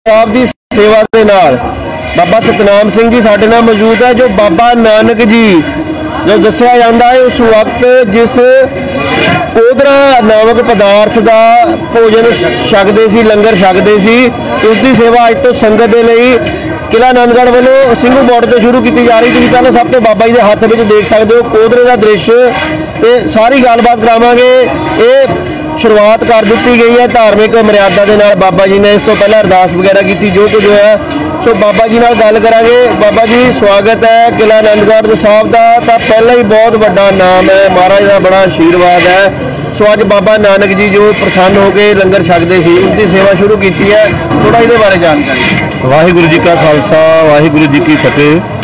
साहब की सेवा के नाल बाबा सतनाम सिंह जी साडे नाल मौजूद है। जो बाबा नानक जी जो दस्या जाता है उस वक्त जिस कोदरा नामक पदार्थ का भोजन छकते सी, लंगर छकते सी, उसकी सेवा अज तो संगत के लिए किला आनंदगढ़ वालों सिंघू बॉर्डर से शुरू की जा रही। तुम पहले सब तो बाबा जी के हाथ में देख सकते हो कोदरे का दृश्य, तो सारी गलबात करावांगे। ये शुरुआत कर दी गई है धार्मिक मर्यादा के नाल। बाबा जी ने इस तो पहले अरदास वगैरह की, जो कुछ होया सो बाबा जी नाल गल करांगे। बाबा जी स्वागत है किला आनंदगढ़ साहब का। तो पहला ही बहुत बड़ा नाम है, महाराज का बड़ा आशीर्वाद है। सो अज बाबा नानक जी जो प्रसन्न होकर लंगर छकते सी उसकी सेवा शुरू की है, थोड़ा ये बारे जानकारी। वाहिगुरू जी का खालसा वाहिगुरू जी की फतेह।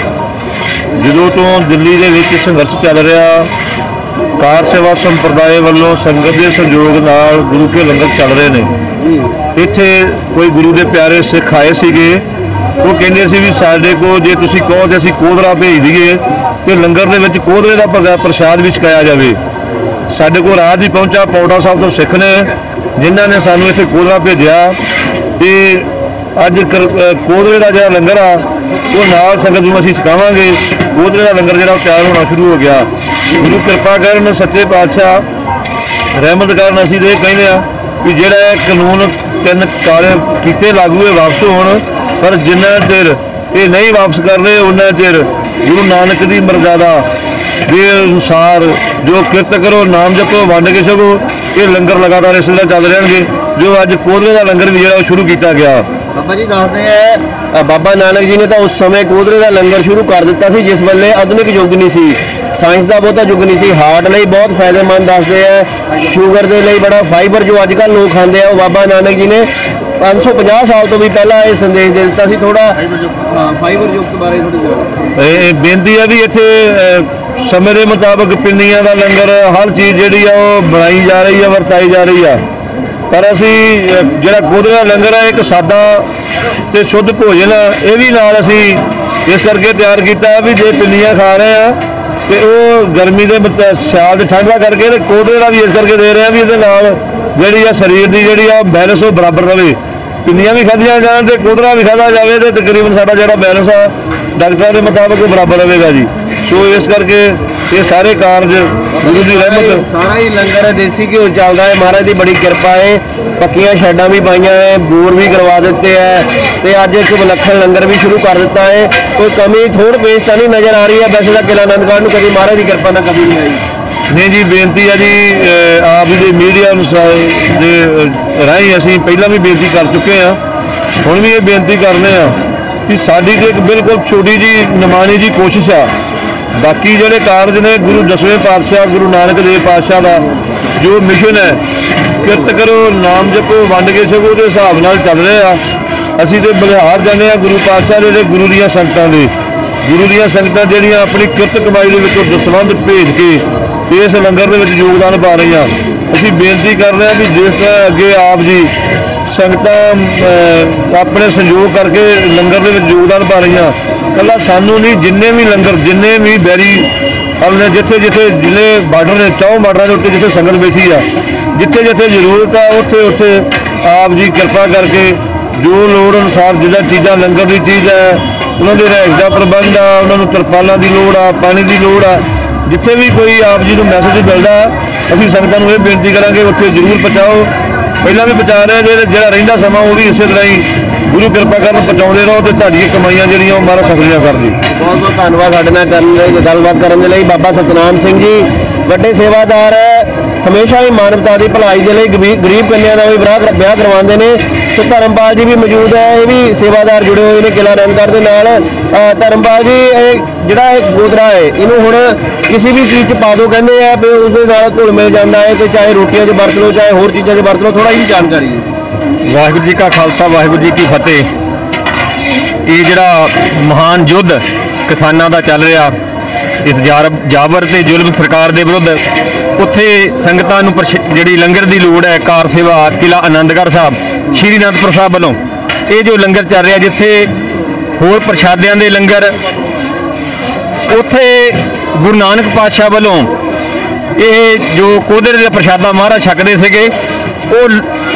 जो तो दिल्ली के विच संघर्ष चल रहा कार सेवा संप्रदाय वालों संगत के सहयोग नाल गुरु के लंगर चल रहे हैं। इत्थे कोई गुरु के प्यारे सिख आए सीगे, वो कहते सी भी साडे को जे तुसीं कहो तो असीं कोदरा भेज दईए तो लंगर दे विच कोदरे का प्रसाद भी छकाया जाए। साडे को राज भी पहुंचा पौड़ा साहब तो सिख ने जिन्हों ने सानू इत्थे कोदरा भेजा। ते अज कोदरे का जो लंगर आ वो नाल संगत नूं असीं छकावांगे। कोदरे का लंगर जो तैयार होना शुरू हो गया। गुरु कृपा करन सच्चे पातशाह रहमत करन। असीं तो कहने कि जिहड़ा कानून 3 काले कीते लागू है वापस होण, पर जिन्ना चिर ये नहीं वापस कर रहे उन्ना चिर गुरु नानक की मर्यादा के अनुसार जो किरत करो नाम जपो वंड के छको, ये लंगर लगातार इस तरह चल रहेंगे। जो अज कोदरे का लंगर भी जो शुरू किया गया। बाबा जी दसते हैं बाबा नानक जी ने तो उस समय कोदरे का लंगर शुरू कर दिता सी जिस वेले आधुनिक युग नहीं सी, साइंस का बहुता युग नहीं सी। हार्ट लिए बहुत फायदेमंद दसते हैं, शुगर के लिए बड़ा फाइबर जो अजकल लोग खाते हैं, बाबा नानक जी ने 550 साल तो भी पहला ये संदेश दे दिता सी। थोड़ा फाइबर युक्त बारे थोड़ी बेनती है भी इत्थे समय के मुताबिक पिंडियां का लंगर हर चीज़ जी बनाई जा रही है, वरताई जा रही है। पर असी जो कोदरे का लंगर है एक सादा तो शुद्ध भोजन ये भी नाल असी इस करके तैयार किया भी जे पिंडियां खा रहे हैं तो वो गर्मी के सियाल ठंडा करके कोदरे का भी इस करके दे रहे हैं भी ये जी शरीर की जी बैलेंस वो बराबर रहे। पिंडियां भी खादियां जान तो कोदरा भी खादा जाए तो तकरीबन साडा जो बैलेंस आ डॉक्टर के मुताबिक बराबर रहेगा जी। सो इस करके ये सारे कारज गुरु की रहमत सारा ही लंगर है, देसी घ्यो चलता है, महाराज की बड़ी कृपा है। पक्कियां शेडां भी पाइया है, बोर भी करवा देते हैं, तो अज एक विलक्षण लंगर भी शुरू कर दिता है। कोई कमी थोड़ पेश तो नहीं नजर आ रही है। वैसे तो किला आनंदगढ़ में कभी महाराज की कृपा ना कभी नहीं आई। नहीं जी, बेनती है जी आप जी मीडिया राही असीं पहला भी बेनती कर चुके हैं, हुण भी ये बेनती करने कि साडी तो एक बिल्कुल छोटी जी निमाणी जी कोशिश आ। बाकी जोड़े कारज ने गुरु 10वें पातशाह गुरु नानक देव पातशाह का जो मिशन है किरत करो नाम जपो वंड के छको के हिसाब नाल चल रहे हैं। असीं तो बलिहार जाने गुरु पातशाह जे गुरु दियां संगतां दे गुरु दियां संगतां जिहड़ियां अपनी किरत कमाई दे विचों दसवंध भेज के इस लंगर दे विच योगदान पा रही हैं। असीं बेनती कर रहे हैं भी जिस तरह अगे आप जी संगतां अपने सहयोग करके लंगर दे विच योगदान पा रही हैं। कला सानू नहीं जिन्ने भी लंगर जिन्ने भी बैरी अपने जिथे जिथे जिले बार्डर ने 4 बार्डर के उत्ते जिथे संगत बैठी है जिथे जिथे जरूरत है उत्थे उत्थे आप जी कृपा करके जो लोड़ अनुसार जिला चीज़ा लंगर की चीज़ है उन्होंने रहायश का प्रबंध आ, उन्होंने तरपालों की लोड़ आ, पानी की लोड़ आ, जिथे भी कोई आप जी को मैसेज मिलता असीं संगतां नूं ये बेनती करांगे उत्थे जरूर पहुँचाओ। पहला भी पहुँचा रहे जो रहिंदा समा वो भी इस तरह ही गुरु कृपा कर पहुँचाते रहो तो तुहाडियां कमाइयां जिहड़ियां महाराज सफलियां कर दी। बहुत बहुत धन्यवाद साडे नाल गलबात करन दे लई। बाबा सतनाम सिंह जी वड्डे सेवादार है, हमेशा ही मानवता की भलाई के लिए गरीब कन्या का भी ब्याह करवाते हैं। तो धर्मपाल जी भी मौजूद है, ये भी सेवादार जुड़े हुए हैं किला आनंदगढ़ के नाल। धर्मपाल जी जिहड़ा कोदरा है इनू हुण किसी भी चीज़ पा दो कहते हैं भी उसके नाल घुल मिल जाता है, तो चाहे रोटियां च वरत लो चाहे होर चीज़ों च वरत लो। थोड़ा ही जानकारी वाहिगुरू जी का खालसा वाहिगुरू जी की फतेह। ये जिहड़ा महान युद्ध किसानां दा चल रहा इस जाबर ते जुल्म सरकार के विरुद्ध उत्थे संगतां नूं जिहड़ी लंगर की लोड़ है कार सेवा किला आनंदगढ़ साहब श्री अनंदपुर साहब वालों ये जो लंगर चल रहा जिथे होर प्रशादियां दे लंगर उत्थे गुरु नानक पातशाह वालों ये जो कोदरे का प्रशादा महाराज छकते थे वो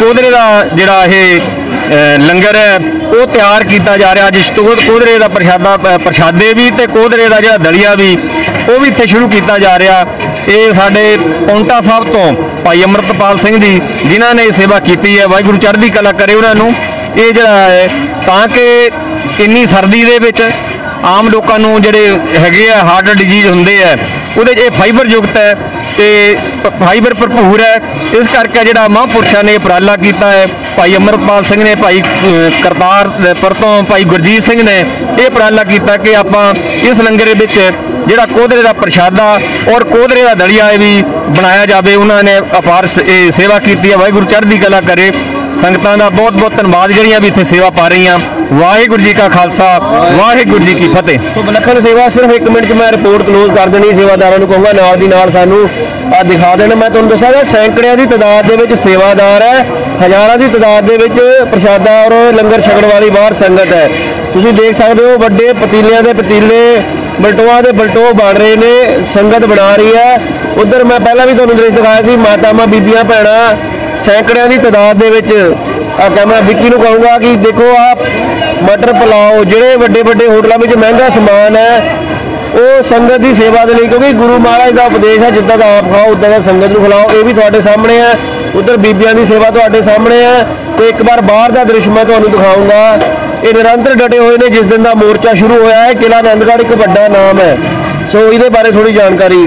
कोदरे का जिहड़ा ये लंगर है वो तैयार किया जा रहा। जिस कोदरे का प्रशादे भी ते कोदरे का जिहड़ा दलिया भी वो भी इत्थे शुरू किया जा रहा। ये साडे पौंटा साहब तो भाई अमृतपाल सिंह जी जिन्हों ने सेवा की है, वाहिगुरू चढ़दी कला करे उन्होंने। ये जिहड़ा है ताकि इन्नी सर्दी दे विच आम लोगों को जोड़े है हार्ट डिजीज होंगे है वो फाइबर युक्त है तो फाइबर भरपूर है। इस करके जो महापुरुषों ने उपराला किया है, भाई अमृतपाल सिंह ने, भाई करतारपुर तो भाई गुरजीत सिंह ने यह उपराला किया कि आप इस लंगर जोड़ा कोदरे का प्रशादा और कोदरे का दलिया भी बनाया जाए। उन्होंने अपार सेवा की है। वाहिगुरू चढ़दी कला करे। संगतां दा बहुत बहुत धन्यवाद जिहड़ियां भी इत्थे सेवा पा रही। वाहिगुरू जी का खालसा, वाहिगुरू जी की फतेह। तो विलखण सेवा सिर्फ 1 मिनट मैं रिपोर्ट क्लोज कर देनी। सेवादारां नूं कहूँगा नाल दी नाल सानू आ दिखा देना। मैं तुहानूं दसांगा सैकड़ियां की तादाद दे विच सेवादार है, हज़ारां की तादाद दे विच प्रशादा और लंगर छकण वाली बाहर संगत है। तुसीं देख सकदे हो वड्डे पतीलियां दे पतीले, बलटोआं दे बलटो बन रहे ने, संगत बना रही है। उधर मैं पहला भी तुहानूं दृश्य दिखाया सी, मातावां बीबियां भैणां सैकड़ियां की तादाद दे विच। मैं विक्की नूं कहूँगा कि देखो आप मटर पुलाओ जिहड़े वड्डे वड्डे होटलों में महंगा समान है वो संगत की सेवा के लिए, क्योंकि गुरु महाराज का उपदेश है जिद्दां दा आप खाओ उद्दां दा संगत नूं खिलाओ। ये भी तुहाडे सामने है। उधर बीबियां की सेवा तुहाडे सामने है। तो एक बार बाहर का दृश्य मैं तुहानूं दिखाऊंगा। ये निरंतर डटे हुए ने। जिस दिन का मोर्चा शुरू होया है, किला आनंदगढ़ एक वड्डा नाम है। सो ये बारे थोड़ी जानकारी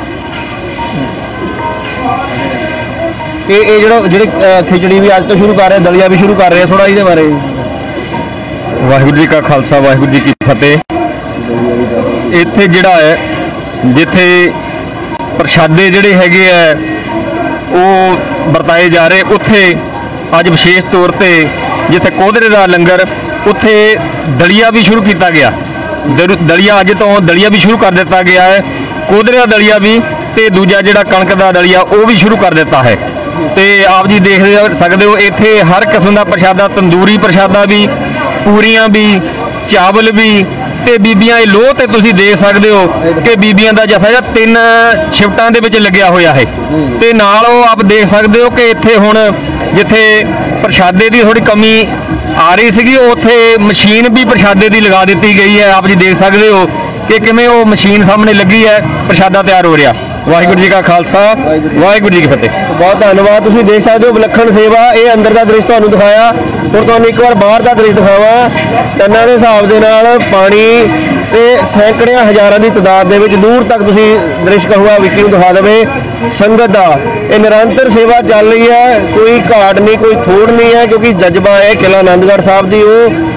ये ਜਿਹੜੀ खिचड़ी भी अज तो शुरू कर रहे, दलिया भी शुरू कर रहे हैं, थोड़ा ये बारे। वाहिगुरू जी का खालसा, वाहिगुरू जी की फतेह। इत्थे जिहड़ा है जिथे प्रशादे जिहड़े हैगे है वो बरताए जा रहे, उत्थे अज विशेष तौर पर जिथे कोदरे का लंगर उत्थे दलिया भी शुरू किया गया। दलिया अज तो दलिया भी शुरू कर दिता गया है। कोदरे का दलिया भी ते दूजा जिहड़ा कणक का दलिया वो भी शुरू कर दिता है। तो आप जी देख सकते हो इत्थे हर किस्म का प्रशादा, तंदूरी प्रशादा भी, पूरियां भी, चावल भी ते बीबियां लोह ते तुसीं देख सकते हो कि बीबियां दा जथा 3 शिफ्टां दे विच लग्या होया है। ते नाल आप देख सकते हो कि इत्थे हुण जिथे प्रशादे की थोड़ी कमी आ रही सी उत्थे मशीन भी प्रशादे की लगा दी गई है। आप जी देख सकते हो कि किवें वो मशीन सामने लगी है, प्रशादा तैयार हो रहा। वाहिगुरू जी का खालसा, वाहिगुरू जी की फतेह। बहुत धन्यवाद। तुसीं देख सकते हो विलखण सेवा। ये अंदर का दृश्य तुहानूं दिखाया, हुण तुहानूं एक बार बाहर का दृश्य दिखावां। टन्नां दे हिसाब दे नाल पानी ते सैकड़ियां हज़ारां की तादाद दे विच दूर तक तुसीं दृश्य कहूँगा विक्की नूं दिखा देवे संगत दा। ये निरंतर सेवा चल रही है, कोई घाट नहीं, कोई थोड़ नहीं है, क्योंकि जज्बा है किला आनंदगढ़ साहब की।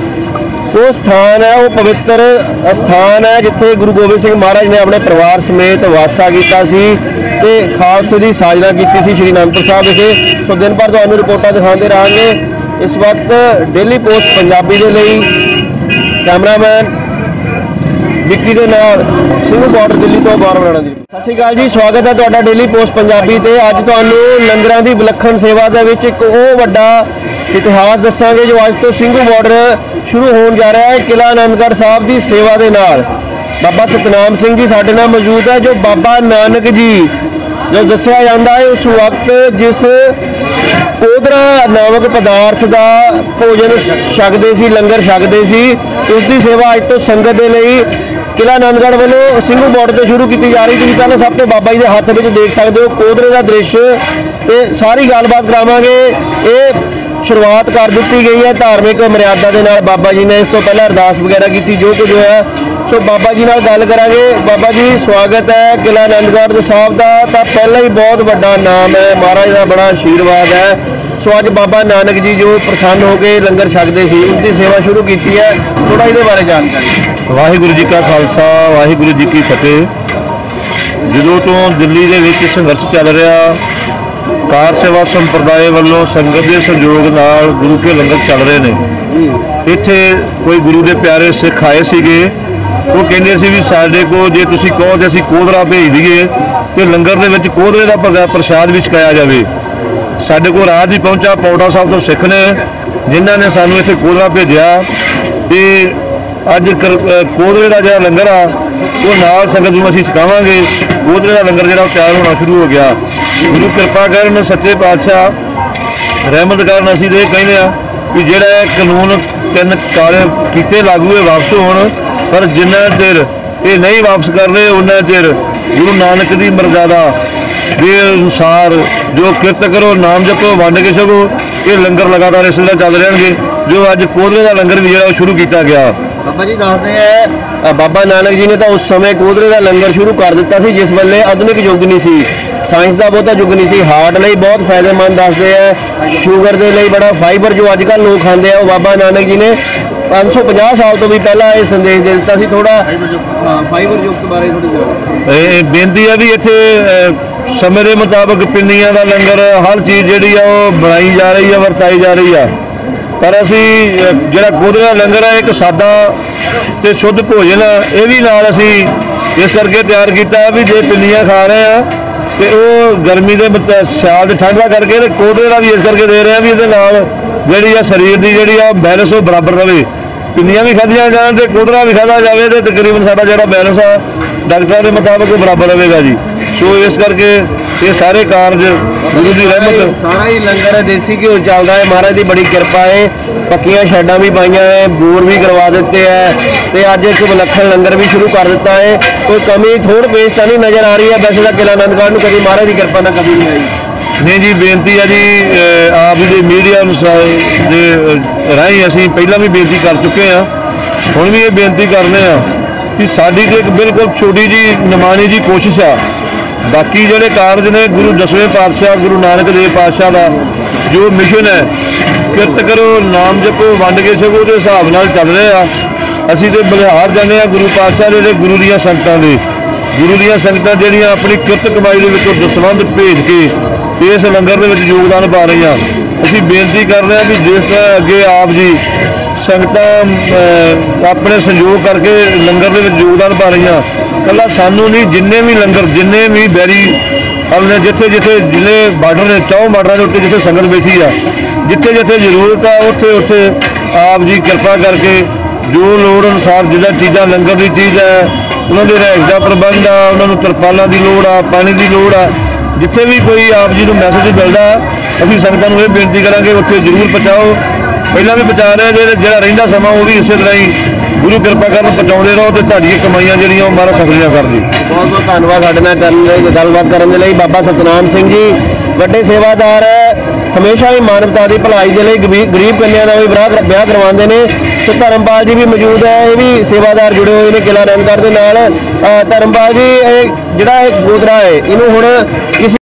वो स्थान है, वो पवित्र स्थान है जिथे गुरु गोबिंद सिंह महाराज ने अपने परिवार समेत वासा किया ते खालसे की साजना की सी श्री आनंदपुर साहब विखे। सो दिन भर तुहानूं रिपोर्टां दिखाते रहेंगे। इस वक्त डेली पोस्ट पंजाबी के लिए कैमरामैन विक्की के नाल सिंघू बॉर्डर दिल्ली तो गौरव राणा जी। सत श्री अकाल जी, स्वागत है तुहाडा डेली पोस्ट पंजाबी ते। अज तुहानूं लंगरां दी विलखण सेवा दे विच एक वो वड्डा इतिहास दसांगे जो अज तो सिंघू बॉर्डर शुरू होने जा रहा है। किला आनंदगढ़ साहब की सेवा के नाल बाबा सतनाम सिंह जी साडे नाल मौजूद है। जो बाबा नानक जी जो दस्सिया जाता है उस वक्त जिस कोदरा नामक पदार्थ का भोजन छकते सी, लंगर छकते सी, उसकी सेवा अज तो संगत के लिए किला आनंदगढ़ वालों सिंघू बॉर्डर से शुरू की जा रही। तुम पहले सब तो बाबा जी के हाथ में देख सकते हो कोदरे का दृश्य। तो सारी गलबात करावांगे। ये शुरुआत कर दी गई है धार्मिक मर्यादा के नाल। बाबा जी ने इस तो पहले अरदास वगैरह की जो कुछ होया। सो बाबा जी नाल गल करांगे। बाबा जी स्वागत है किला आनंदगढ़ साहब का। तो पहला ही बहुत बड़ा नाम है, महाराज का बड़ा आशीर्वाद है। सो अज बाबा नानक जी जो प्रसन्न होकर लंगर छकते सी उसकी सेवा शुरू की है, थोड़ा ये बारे जानकारी। वाहिगुरू जी का खालसा, वाहिगुरू जी की फतेह। ਜਦੋਂ ਤੋਂ ਦਿੱਲੀ ਦੇ ਵਿੱਚ ਸੰਘਰਸ਼ ਚੱਲ ਰਿਹਾ ਕਾਰ ਸੇਵਾ ਸੰਪਰਦਾਇ ਵੱਲੋਂ ਸੰਗਤ ਦੇ ਸਹਿਯੋਗ ਨਾਲ ਗੁਰੂ ਕੇ ਲੰਗਰ ਚੱਲ ਰਹੇ ਨੇ। ਇੱਥੇ ਕੋਈ ਗੁਰੂ ਦੇ ਪਿਆਰੇ ਸਿੱਖ ਆਏ ਸੀਗੇ, ਉਹ ਕਹਿੰਦੇ ਸੀ ਵੀ ਸਾਡੇ ਕੋਲ ਜੇ ਤੁਸੀਂ ਕਹੋ ਤੇ ਅਸੀਂ ਕੋਦਰਾ ਭੇਜ ਦਈਏ ਤੇ ਲੰਗਰ ਦੇ ਵਿੱਚ ਕੋਦਰੇ ਦਾ ਪ੍ਰਸ਼ਾਦ ਵੀ ਛਕਾਇਆ ਜਾਵੇ। ਸਾਡੇ ਕੋਲ ਰਾਜ ਹੀ ਪਹੁੰਚਾ ਪੌੜਾ ਸਾਹਿਬ ਤੋਂ ਸਿੱਖ ਨੇ ਜਿਨ੍ਹਾਂ ਨੇ ਸਾਨੂੰ ਇੱਥੇ ਕੋਦਰਾ ਭੇਜਿਆ ਤੇ ਅੱਜ ਕੋਦਰੇ ਦਾ ਜਿਹੜਾ ਲੰਗਰ ਆ ਉਹ ਨਾਲ ਸੰਗਤ ਨੂੰ ਅਸੀਂ ਛਕਾਵਾਂਗੇ। ਕੋਦਰੇ ਦਾ ਲੰਗਰ ਜਿਹੜਾ ਤਿਆਰ ਹੋਣਾ ਸ਼ੁਰੂ ਹੋ ਗਿਆ। ਗੁਰੂ ਕਿਰਪਾ ਕਰਨ ਸੱਚੇ ਪਾਤਸ਼ਾਹ ਰਹਿਮਤ ਕਰਨ ਅਸੀਂ ਤਾਂ ਇਹ ਕਹਿੰਦੇ ਆ ਕਿ ਜਿਹੜਾ ਇਹ ਕਾਨੂੰਨ 3 ਕਾਲੇ ਕੀਤੇ ਲਾਗੂ ਇਹ ਵਾਪਸ ਹੋਣ, ਪਰ ਜਿੰਨਾ ਚਿਰ ਇਹ ਨਹੀਂ ਵਾਪਸ ਕਰਦੇ ਉਹਨਾਂ ਚਿਰ ਗੁਰੂ ਨਾਨਕ ਦੀ ਮਰਜ਼ਾਦਾ ਦੇ ਅਨੁਸਾਰ ਜੋ ਕਿਰਤ ਕਰੋ, ਨਾਮ ਜਪੋ, ਵੰਡ ਕੇ ਛਕੋ, ਇਹ ਲੰਗਰ ਲਗਾਤਾਰ ਇਸ ਤਰ੍ਹਾਂ ਚੱਲ ਰਹਿਣਗੇ। ਜੋ ਅੱਜ ਕੋਧਰੇ ਦਾ ਲੰਗਰ ਵੀ ਜਿਹੜਾ ਉਹ ਸ਼ੁਰੂ ਕੀਤਾ ਗਿਆ। ਬਾਬਾ ਜੀ ਦੱਸਦੇ ਹੈ ਬਾਬਾ ਨਾਨਕ ਜੀ ਨੇ ਤਾਂ ਉਸ ਸਮੇਂ ਕੋਧਰੇ ਦਾ ਲੰਗਰ ਸ਼ੁਰੂ ਕਰ ਦਿੱਤਾ ਸੀ ਜਿਸ ਵੇਲੇ ਆਧੁਨਿਕ ਯੁੱਗ ਨਹੀਂ ਸੀ, ਸਾਇੰਸ ਦਾ ਬਹੁਤਾ ਯੁੱਗ ਨਹੀਂ ਸੀ। ਹਾਰਟ ਲਈ ਬਹੁਤ ਫਾਇਦੇਮੰਦ ਦੱਸਦੇ ਹੈ, ਸ਼ੂਗਰ ਦੇ ਲਈ ਬੜਾ ਫਾਈਬਰ ਜੋ ਅੱਜ ਕੱਲ੍ਹ ਲੋਕ ਖਾਂਦੇ ਆ, ਉਹ ਬਾਬਾ ਨਾਨਕ ਜੀ ਨੇ 550 ਸਾਲ ਤੋਂ ਵੀ ਪਹਿਲਾਂ ਇਹ ਸੰਦੇਸ਼ ਦੇ ਦਿੱਤਾ ਸੀ। ਥੋੜਾ ਫਾਈਬਰ ਯੁਕਤ ਬਾਰੇ ਥੋੜੀ ਜਾਣਕਾਰੀ। ਇਹ ਬੇਨਤੀ ਹੈ ਵੀ ਇੱਥੇ ਸਮੇਂ ਦੇ ਮੁਤਾਬਕ ਪਿੰਨੀਆਂ ਦਾ ਲੰਗਰ ਹਰ ਚੀਜ਼ ਜਿਹੜੀ ਆ ਉਹ ਬਣਾਈ ਜਾ ਰਹੀ ਆ, ਵਰਤਾਈ ਜਾ ਰਹੀ ਆ, ਪਰ ਅਸੀਂ ਜਿਹੜਾ ਕੋਧਰੇ ਦਾ ਲੰਗਰ ਹੈ ਇੱਕ ਸਾਦਾ ਤੇ ਸ਼ੁੱਧ ਭੋਜਨ ਇਹ ਵੀ ਨਾਲ ਅਸੀਂ ਇਸ ਕਰਕੇ ਤਿਆਰ ਕੀਤਾ ਵੀ ਜੇ ਪਿੰਨੀਆਂ ਖਾ ਰਹੇ ਆ ਤੇ ਉਹ ਗਰਮੀ ਦੇ ਸਿਆਲ ਦੇ ਠੰਡਾ ਕਰਕੇ ਤੇ ਕੋਧਰੇ ਦਾ ਵੀ ਇਸ ਕਰਕੇ ਦੇ ਰਹੇ ਆ ਵੀ ਇਹਦੇ ਨਾਲ ਜਿਹੜੀ ਆ ਸਰੀਰ ਦੀ ਜਿਹੜੀ ਆ ਬੈਲੈਂਸ ਉਹ ਬਰਾਬਰ ਰਵੇ। ਪਿੰਨੀਆਂ ਵੀ ਖਾਧੀਆਂ ਜਾਣ ਤੇ ਕੋਧਰਾ ਵੀ ਖਾਧਾ ਜਾਵੇ ਤੇ ਤਕਰੀਬਨ ਸਾਡਾ ਜਿਹੜਾ ਬੈਲੈਂਸ ਆ ਡਾਕਟਰਾਂ ਦੇ ਮੁਤਾਬਕ ਉਹ ਬਰਾਬਰ ਰਹੇਗਾ ਜੀ। ਸੋ ਇਸ ਕਰਕੇ ਇਹ ਸਾਰੇ ਕਾਰਜ ਗੁਰੂ ਦੀ ਰਹਿਮਤ, ਸਾਰਾ ਹੀ ਲੰਗਰ ਦੇਸੀ ਘਿਓ ਚੱਲਦਾ ਹੈ। ਮਹਾਰਾਜ ਦੀ ਬੜੀ ਕਿਰਪਾ ਹੈ, ਪੱਕੀਆਂ ਸ਼ੈਡਾਂ ਵੀ ਪਾਈਆਂ ਹੈ, ਬੋਰ ਵੀ ਕਰਵਾ ਦਿੱਤੇ ਹੈ ਤੇ ਅੱਜ ਇੱਕ ਵਿਲੱਖਣ ਲੰਗਰ ਵੀ ਸ਼ੁਰੂ ਕਰ ਦਿੱਤਾ ਹੈ। ਕੋਈ ਕਮੀ ਥੋੜ ਪੇਸ਼ ਤਾਂ ਨਹੀਂ ਨਜ਼ਰ ਆ ਰਹੀ ਹੈ। ਵੈਸੇ ਤਾਂ ਕਿਲ੍ਹਾ ਆਨੰਦਗੜ੍ਹ ਨੂੰ ਕਦੀ ਮਹਾਰਾਜ ਦੀ ਕਿਰਪਾ ਨਾਲ ਕਦੀ ਨਹੀਂ ਆਈ। ਨਹੀਂ ਜੀ, ਬੇਨਤੀ ਹੈ ਜੀ ਆਪ ਜੀ ਮੀਡੀਆ ਦੇ ਰਾਹੀਂ ਅਸੀਂ ਪਹਿਲਾਂ ਵੀ ਬੇਨਤੀ ਕਰ ਚੁੱਕੇ ਹਾਂ, ਹੁਣ ਵੀ ਇਹ ਬੇਨਤੀ ਕਰਨੇ ਆ ਕਿ ਸਾਡੀ ਤੇ ਇੱਕ ਬਿਲਕੁਲ ਛੋਟੀ ਜੀ ਨਿਮਾਣੀ ਜੀ ਕੋਸ਼ਿਸ਼ ਆ। ਬਾਕੀ ਜਿਹੜੇ ਕਾਰਜ ਨੇ ਗੁਰੂ 10ਵੇਂ ਪਾਤਸ਼ਾਹ ਗੁਰੂ ਨਾਨਕ ਦੇਵ ਪਾਤਸ਼ਾਹ ਦਾ ਜੋ ਮਿਸ਼ਨ ਹੈ, ਕਿਰਤ ਕਰੋ, ਨਾਮ ਜਪੋ, ਵੰਡ ਕੇ ਛਕੋ ਦੇ ਹਿਸਾਬ ਨਾਲ ਚੱਲ ਰਹੇ ਆ। ਅਸੀਂ ਤੇ ਬਲਿਹਾਰ ਜਾਂਦੇ ਆ ਗੁਰੂ ਪਾਤਸ਼ਾਹ ਦੇ ਗੁਰੂ ਦੀਆਂ ਸੰਗਤਾਂ ਦੇ, ਗੁਰੂ ਦੀਆਂ ਸੰਗਤਾਂ ਜਿਹੜੀਆਂ ਆਪਣੀ ਕਿਰਤ ਕਮਾਈ ਦੇ ਵਿੱਚੋਂ ਦਸਵੰਧ ਭੇਜ ਕੇ ਇਸ ਲੰਗਰ ਦੇ ਵਿੱਚ ਯੋਗਦਾਨ ਪਾ ਰਹੀਆਂ। ਅਸੀਂ ਬੇਨਤੀ ਕਰ ਰਹੇ ਹਾਂ ਵੀ ਜਿਸ ਤਰ੍ਹਾਂ ਅੱਗੇ ਆਪ ਜੀ ਸੰਗਤਾਂ ਆਪਣੇ ਸਹਿਯੋਗ ਕਰਕੇ ਲੰਗਰ ਦੇ ਵਿੱਚ ਯੋਗਦਾਨ ਪਾ ਰਹੀਆਂ, ਇਕੱਲਾ ਸਾਨੂੰ ਨਹੀਂ, ਜਿੰਨੇ ਵੀ ਲੰਗਰ, ਜਿੰਨੇ ਵੀ ਬੈਰੀ ਆਪਣੇ ਜਿੱਥੇ ਜਿੱਥੇ ਜ਼ਿਲ੍ਹੇ ਬਾਰਡਰ ਨੇ, 4 ਬਾਰਡਰਾਂ ਦੇ ਉੱਤੇ ਜਿੱਥੇ ਸੰਗਤ ਬੈਠੀ ਆ, ਜਿੱਥੇ ਜਿੱਥੇ ਜ਼ਰੂਰਤ ਆ ਉੱਥੇ ਉੱਥੇ ਆਪ ਜੀ ਕਿਰਪਾ ਕਰਕੇ ਜੋ ਲੋੜ ਅਨੁਸਾਰ ਜਿਹੜਾ ਚੀਜ਼ਾਂ ਲੰਗਰ ਦੀ ਚੀਜ਼ ਹੈ, ਉਹਨਾਂ ਦੇ ਰਹਿائش ਦਾ ਪ੍ਰਬੰਧ ਆ, ਉਹਨਾਂ ਨੂੰ ਤਰਪਾਲਾਂ ਦੀ ਲੋੜ ਆ, ਪਾਣੀ ਦੀ ਲੋੜ ਆ, ਜਿੱਥੇ ਵੀ ਕੋਈ ਆਪ ਜੀ ਨੂੰ ਮੈਸੇਜ ਮਿਲਦਾ ਅਸੀਂ ਸੰਗਤਾਂ ਨੂੰ ਇਹ ਬੇਨਤੀ ਕਰਾਂਗੇ ਉੱਥੇ ਜ਼ਰੂਰ ਪਹੁੰਚਾਓ। ਪਹਿਲਾਂ ਵੀ ਪਹੁੰਚਾ ਰਹੇ, ਜਿਹੜਾ ਰਹਿੰਦਾ ਸਮਾਂ ਉਹ ਵੀ ਇਸੇ ਤਰ੍ਹਾਂ ਹੀ ਗੁਰੂ ਕਿਰਪਾ ਕਰਨ ਪਹੁੰਚਾਉਂਦੇ ਰਹੋ ਤੇ ਤੁਹਾਡੀਆਂ ਕਮਾਈਆਂ ਜਿਹੜੀਆਂ ਉਹ ਮਹਾਰਾਜ ਸਫਲੀਆਂ ਕਰਦੀ। ਬਹੁਤ ਬਹੁਤ ਧੰਨਵਾਦ ਸਾਡੇ ਨਾਲ ਗੱਲਬਾਤ ਕਰਨ ਦੇ ਲਈ। ਬਾਬਾ ਸਤਨਾਮ ਸਿੰਘ ਜੀ ਵੱਡੇ ਸੇਵਾਦਾਰ ਹੈ, ਹਮੇਸ਼ਾ ਹੀ ਮਾਨਵਤਾ ਦੀ ਭਲਾਈ ਦੇ ਲਈ ਗਰੀਬ ਕੰਨਿਆਂ ਦਾ ਵੀ ਵਿਆਹ ਕਰਵਾਉਂਦੇ ਨੇ। ਤੇ ਧਰਮਪਾਲ ਜੀ ਵੀ ਮੌਜੂਦ ਹੈ, ਇਹ ਵੀ ਸੇਵਾਦਾਰ ਜੁੜੇ ਹੋਏ ਨੇ ਕਿਲ੍ਹਾ ਆਨੰਦਗੜ੍ਹ ਦੇ ਨਾਲ। ਧਰਮਪਾਲ ਜੀ, ਇਹ ਜਿਹੜਾ ਇਹ ਗੋਦਰਾ ਹੈ ਇਹਨੂੰ ਹੁਣ ਕਿਸੇ